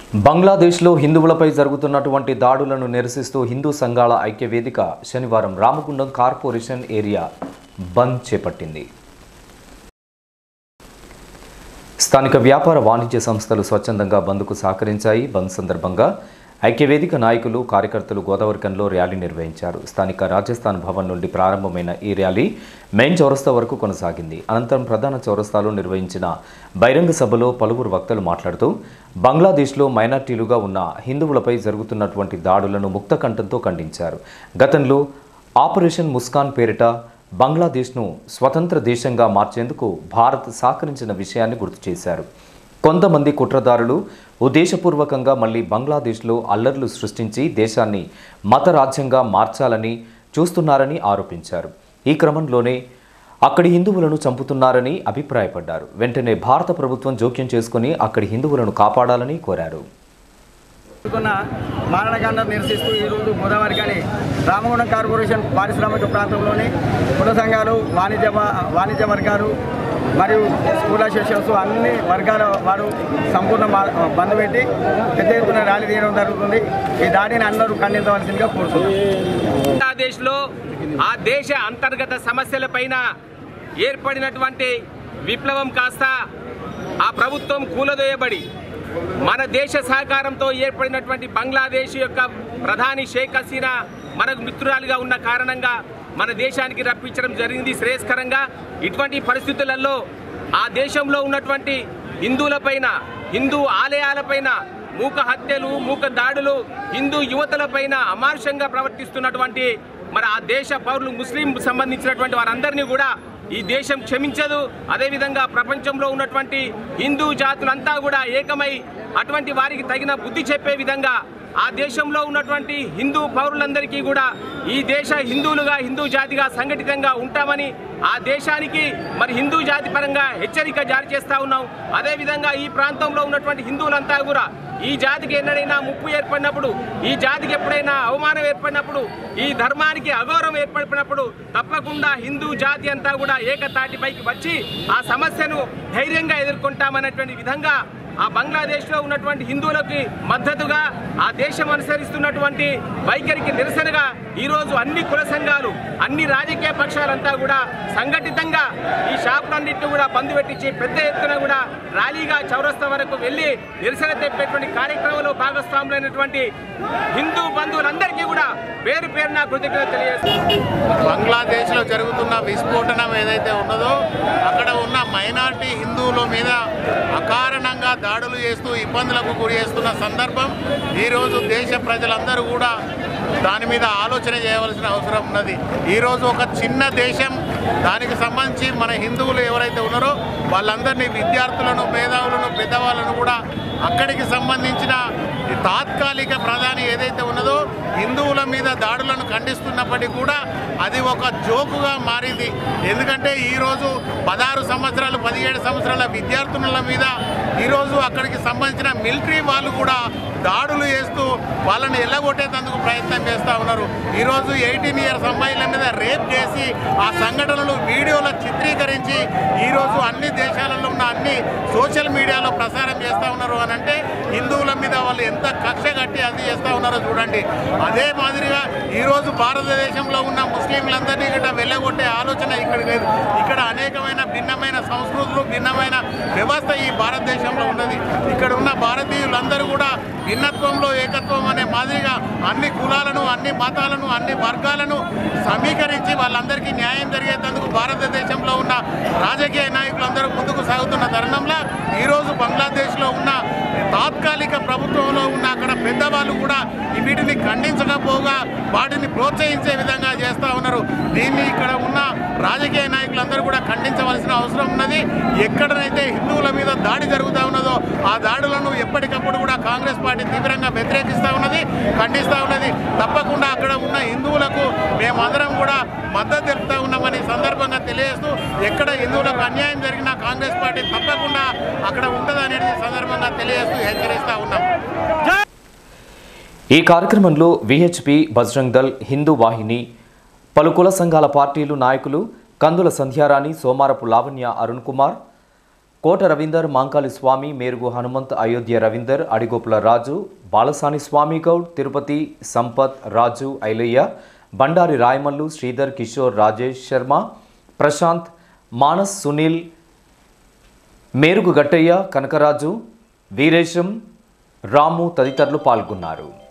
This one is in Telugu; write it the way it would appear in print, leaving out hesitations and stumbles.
బంగ్లాదేశ్లో హిందువులపై జరుగుతున్నటువంటి దాడులను నిరసిస్తూ హిందూ సంఘాల ఐక్యవేదిక శనివారం రామగుండం కార్పొరేషన్ ఏరియా బంద్ చేపట్టింది. స్థానిక వ్యాపార వాణిజ్య సంస్థలు స్వచ్ఛందంగా బంద్కు సహకరించాయి. బంద్ సందర్భంగా ఐక్యవేదిక నాయకులు కార్యకర్తలు గోదావరికంలో ర్యాలీ నిర్వహించారు. స్థానిక రాజస్థాన్ భవన్ నుండి ప్రారంభమైన ఈ ర్యాలీ మెయిన్ చౌరస్తా వరకు కొనసాగింది. అనంతరం ప్రధాన చౌరస్తాలో నిర్వహించిన బహిరంగ సభలో పలువురు వక్తలు మాట్లాడుతూ బంగ్లాదేశ్లో మైనార్టీలుగా ఉన్న హిందువులపై జరుగుతున్నటువంటి దాడులను ముక్తకంఠంతో ఖండించారు. గతంలో ఆపరేషన్ ముస్కాన్ పేరిట బంగ్లాదేశ్ను స్వతంత్ర దేశంగా మార్చేందుకు భారత్ సహకరించిన విషయాన్ని గుర్తు చేశారు. కొంతమంది కుట్రదారులు ఉద్దేశపూర్వకంగా మళ్లీ బంగ్లాదేశ్లో అల్లర్లు సృష్టించి దేశాన్ని మత రాజ్యంగా మార్చాలని చూస్తున్నారని ఆరోపించారు. ఈ క్రమంలోనే అక్కడి హిందువులను చంపుతున్నారని అభిప్రాయపడ్డారు. వెంటనే భారత ప్రభుత్వం జోక్యం చేసుకుని అక్కడి హిందువులను కాపాడాలని కోరారు. మారణకాండ నిరసిస్తూ ఈరోజు గోదావరి కానీ రామగుండం కార్పొరేషన్ పారిశ్రామిక ప్రాంతంలోని కుల సంఘాలు, వాణిజ్య వర్గాలు మరియు స్కూల్ అసోసియేషన్స్ అన్ని వర్గాల వారు సంపూర్ణ బంద్ పెట్టి పెద్ద ఎత్తున ర్యాలీ తీయడం జరుగుతుంది. ఈ దాడిని అందరూ ఖండించవలసిందిగా కోరుతున్నారు. బంగ్లాదేశ్లో ఆ దేశ అంతర్గత సమస్యలపైన ఏర్పడినటువంటి విప్లవం కాస్త ఆ ప్రభుత్వం కూలదోయబడి మన దేశ సహకారంతో ఏర్పడినటువంటి బంగ్లాదేశ్ యొక్క ప్రధాని షేక్ హసీనా మనకు మిత్రురాలుగా ఉన్న కారణంగా మన దేశానికి రప్పించడం జరిగింది శ్రేయస్కరంగా. ఇటువంటి పరిస్థితులలో ఆ దేశంలో ఉన్నటువంటి హిందువులపైన, హిందూ ఆలయాలపైన మూక హత్యలు, మూక దాడులు, హిందూ యువతలపైన అమానుషంగా ప్రవర్తిస్తున్నటువంటి మరి ఆ దేశ పౌరులు, ముస్లిం సంబంధించినటువంటి వారందరినీ కూడా ఈ దేశం క్షమించదు. అదేవిధంగా ప్రపంచంలో ఉన్నటువంటి హిందూ జాతులంతా కూడా ఏకమై అటువంటి వారికి తగిన బుద్ధి చెప్పే విధంగా ఆ దేశంలో ఉన్నటువంటి హిందూ పౌరులందరికీ కూడా ఈ దేశ హిందువులుగా, హిందూ జాతిగా సంఘటితంగా ఉంటామని ఆ దేశానికి మరి హిందూ జాతి పరంగా హెచ్చరిక జారీ చేస్తూ ఉన్నాం. అదేవిధంగా ఈ ప్రాంతంలో ఉన్నటువంటి హిందువులంతా కూడా ఈ జాతికి ఎన్నడైనా ముప్పు ఏర్పడినప్పుడు, ఈ జాతికి ఎప్పుడైనా అవమానం ఏర్పడినప్పుడు, ఈ ధర్మానికి అగౌరవం ఏర్పడినప్పుడు తప్పకుండా హిందూ జాతి అంతా కూడా ఏకతాటిపైకి వచ్చి ఆ సమస్యను ధైర్యంగా ఎదుర్కొంటామనేటువంటి విధంగా ఆ బంగ్లాదేశ్లో ఉన్నటువంటి హిందువులకి మద్దతుగా ఆ దేశం అనుసరిస్తున్నటువంటి వైఖరికి నిరసనగా ఈరోజు అన్ని కుల సంఘాలు, అన్ని రాజకీయ పక్షాలంతా కూడా సంఘటితంగా ఈ షాపులన్నింటినీ కూడా బంద్ పెట్టించి పెద్ద ఎత్తున కూడా ర్యాలీగా చౌరస్తా వరకు వెళ్ళి నిరసన తెప్పేటువంటి కార్యక్రమంలో భాగస్వాములైనటువంటి హిందూ బంధువులందరికీ కూడా పేరు పేరున కృతజ్ఞతలు తెలియజేస్తారు. బంగ్లాదేశ్లో జరుగుతున్న విస్ఫోటనం ఏదైతే ఉన్నదో అక్కడ ఉన్న మైనారిటీ హిందువుల మీద అకారణంగా దాడులు చేస్తూ ఇబ్బందులకు గురి చేస్తున్న సందర్భం ఈరోజు దేశ ప్రజలందరూ కూడా దాని మీద ఆలోచన చేయవలసిన అవసరం ఉన్నది. ఈరోజు ఒక చిన్న దేశం, దానికి సంబంధించి మన హిందువులు ఎవరైతే ఉన్నారో వాళ్ళందరినీ, విద్యార్థులను, మేధావులను, పెద్దవాళ్ళను కూడా అక్కడికి సంబంధించిన తాత్కాలిక ప్రధాని ఏదైతే ఉన్నదో హిందువుల మీద దాడులను ఖండిస్తున్నప్పటికీ కూడా అది ఒక జోకుగా మారింది. ఎందుకంటే ఈరోజు 16 సంవత్సరాలు 17 సంవత్సరాల విద్యార్థుల మీద ఈరోజు అక్కడికి సంబంధించిన మిలిటరీ వాళ్ళు కూడా దాడులు చేస్తూ వాళ్ళని ఎల్లగొట్టేందుకు ప్రయత్నం చేస్తూ ఉన్నారు. ఈరోజు 18 ఇయర్స్ అమ్మాయిల మీద రేప్ చేసి ఆ సంఘటనలు వీడియోలో చిత్రీకరించి ఈరోజు అన్ని దేశాలలో ఉన్న అన్ని సోషల్ మీడియాలో ప్రసారం చేస్తూ ఉన్నారు. అని అంటే హిందువుల మీద వాళ్ళు ఎంత కక్ష కట్టి అది చేస్తూ ఉన్నారో చూడండి. అదే మాదిరిగా ఈరోజు భారతదేశంలో ఉన్న ముస్లింలందరినీ ఇక్కడ వెళ్ళగొట్టే ఆలోచన ఇక్కడ లేదు. ఇక్కడ అనేకమైన భిన్నమైన సంస్కృతులు, భిన్నమైన వ్యవస్థ ఈ భారతదేశంలో ఉన్నది. ఇక్కడ ఉన్న భారతీయులందరూ కూడా భిన్నత్వంలో ఏకత్వం అనే మాదిరిగా అన్ని కులాలను, అన్ని మతాలను, అన్ని వర్గాలను సమీకరించి వాళ్ళందరికీ న్యాయం జరిగేందుకు భారతదేశంలో ఉన్న రాజకీయ నాయకులందరూ ముందుకు సాగుతున్న తరుణంలో ఈరోజు బంగ్లాదేశ్లో ఉన్న తాత్కాలిక ప్రభుత్వంలో ఉన్న అక్కడ పెద్దవాళ్ళు కూడా వీటిని ఖండించకపోగా వాటిని ప్రోత్సహించే విధంగా చేస్తూ ఉన్నారు. దీన్ని ఇక్కడ ఉన్న రాజకీయ నాయకులందరూ కూడా ఖండించవలసిన అవసరం ఉన్నది. ఎక్కడనైతే హిందువుల మీద దాడి జరుగుతూ ఉన్నదో ఆ దాడులను ఎప్పటికప్పుడు కూడా కాంగ్రెస్ పార్టీ తీవ్రంగా వ్యతిరేకిస్తూ ఉన్నది, ఖండిస్తూ ఉన్నది. తప్పకుండా అక్కడ ఉన్న హిందువులకు మేమందరం కూడా మద్దతు తెలుపుతూ ఉన్నామని సందర్భంగా తెలియజేస్తూ, ఎక్కడ హిందువులకు అన్యాయం జరిగినా కాంగ్రెస్ పార్టీ తప్పకుండా అక్కడ ఉంటుందనేది సందర్భంగా తెలియజేస్తూ హెచ్చరిస్తూ ఉన్నాం. ఈ కార్యక్రమంలో విహెచ్పి, బజరంగ్ దళ్, హిందూ వాహిని, పలు కుల సంఘాల పార్టీలు నాయకులు కందుల సంధ్యారాణి, సోమారపు లావణ్య, అరుణ్ కుమార్, కోట రవీందర్, మాంకాళి స్వామి, మేరుగు హనుమంత్, అయోధ్య రవీందర్, అడిగోపుల రాజు, బాలసాని స్వామి గౌడ్, తిరుపతి సంపత్, రాజు, ఐలయ్య, బండారి రాయమల్లు, శ్రీధర్, కిషోర్, రాజేష్ శర్మ, ప్రశాంత్, మానస్, సునీల్, మేరుగు గట్టయ్య, కనకరాజు, వీరేశం, రాము తదితరులు పాల్గొన్నారు.